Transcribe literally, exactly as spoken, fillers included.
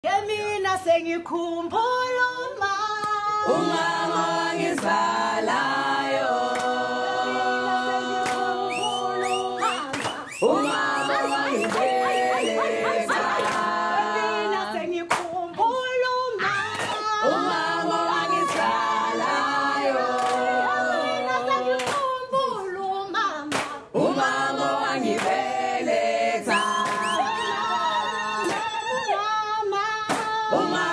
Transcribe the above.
Yemina sengikhumbula uma umama wangizalayo umama wangibeletha Yemina sengikhumbula uma umama wangizalayo Yemina sengikhumbula umama umama wangibeletha Mama umama